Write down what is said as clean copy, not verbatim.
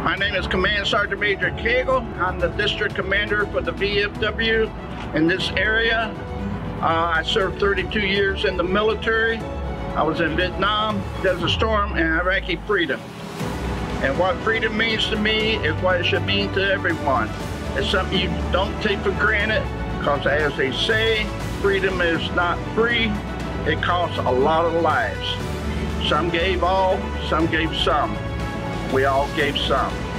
My name is Command Sergeant Major Cagle. I'm the district commander for the VFW in this area. I served 32 years in the military. I was in Vietnam, Desert Storm, and Iraqi freedom. And what freedom means to me is what it should mean to everyone. It's something you don't take for granted, because as they say, freedom is not free. It costs a lot of lives. Some gave all, some gave some. We all gave some.